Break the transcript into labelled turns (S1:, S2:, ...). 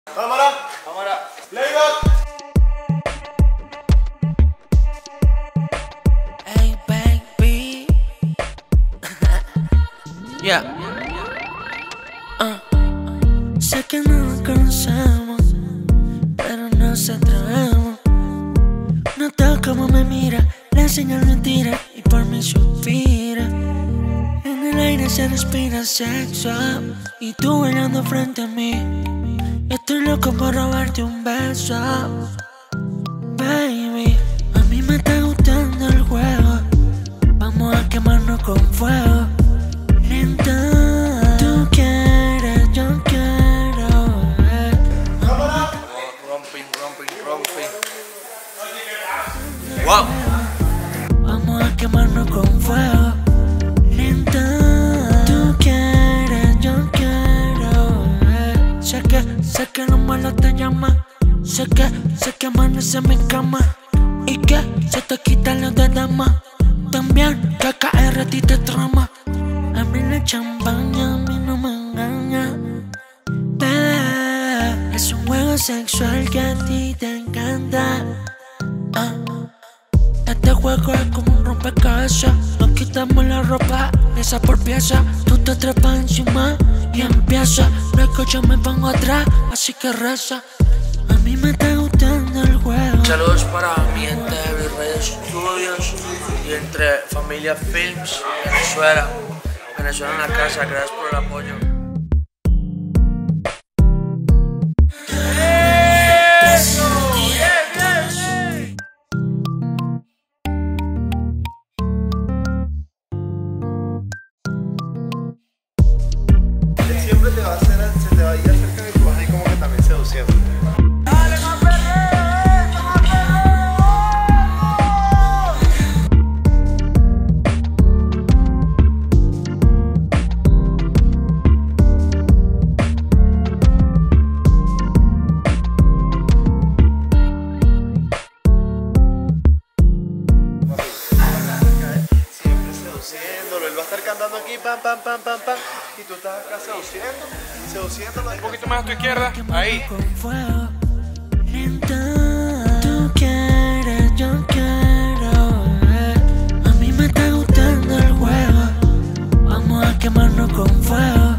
S1: Cámara.
S2: Cámara.
S1: Playback.
S3: Hey baby. Yeah. Sé que no nos conocemos, pero nos atrevemos. Noto cómo me mira, la señal me tira y por mí suspira. En el aire se respira sexo y tú bailando frente a mí. Estoy loco por robarte un beso, baby. A mí me está gustando el juego, vamos a quemarnos con fuego. Lento, tú quieres, yo quiero.
S2: Romping. Wow.
S3: Vamos a quemarnos con fuego. Lento, tú quieres, yo quiero. Sé que lo malo te llama. Sé que amanece en mi cama. Y que se te quita lo de dama. También que KR a ti te trama. A mí la champaña, a mí no me engaña. Bebé, es un juego sexual que a ti te encanta. Este juego es como un rompecabezas. Nos quitamos la ropa, pieza por pieza. Tú te trepas encima y empieza. Luego yo me pongo atrás, así que reza. A mí me está gustando el juego.
S2: Saludos para mi gente de Virrey Studios y entre Familia Films, Venezuela en la casa, gracias por el apoyo.
S1: Siempre te va a hacer, se te va a ir acerca y tú vas ahí como que también seduciendo. Siempre seduciéndolo, él va a estar cantando aquí pam y tú estás acá seduciéndolo.
S2: Un poquito más a tu izquierda, ahí.
S3: Lento, tú quieres, yo quiero. A mí me está gustando el juego, vamos a quemarnos con fuego.